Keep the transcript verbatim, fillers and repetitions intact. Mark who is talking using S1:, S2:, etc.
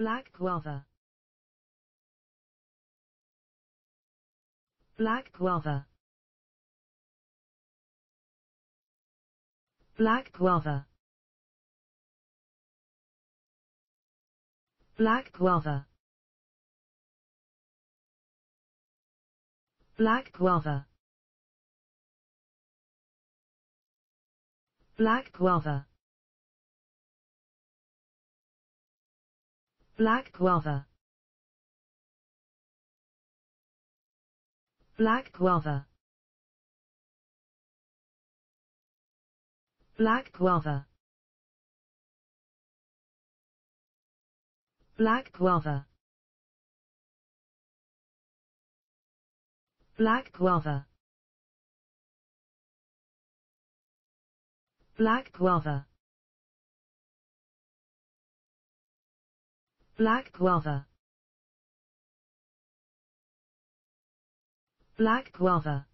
S1: Black guava. Black guava. Black guava. Black guava. Black guava. Black guava. Black guava. Black guava. Black guava. Black guava. Black guava. Black guava. Black guava. Black guava.